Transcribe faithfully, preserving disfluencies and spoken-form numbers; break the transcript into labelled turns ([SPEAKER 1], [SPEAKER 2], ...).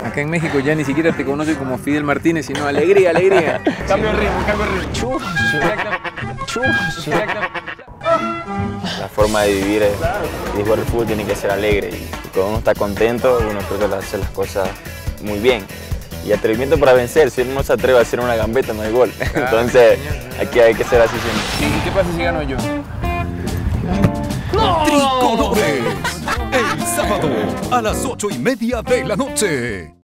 [SPEAKER 1] Acá en México ya ni siquiera te conocen como Fidel Martínez, sino alegría, alegría.
[SPEAKER 2] Cambio de ritmo, cambio de ritmo. Chucho, chucho.
[SPEAKER 3] La forma de vivir es, y jugar al fútbol tiene que ser alegre. Y cuando uno está contento, uno creo que hace las cosas muy bien. Y atrevimiento para vencer, si uno no se atreve a hacer una gambeta no hay gol. Claro, entonces aquí hay que ser así siempre.
[SPEAKER 1] ¿Y qué pasa si gano yo?
[SPEAKER 4] Tricolores, el sábado a las ocho y media de la noche.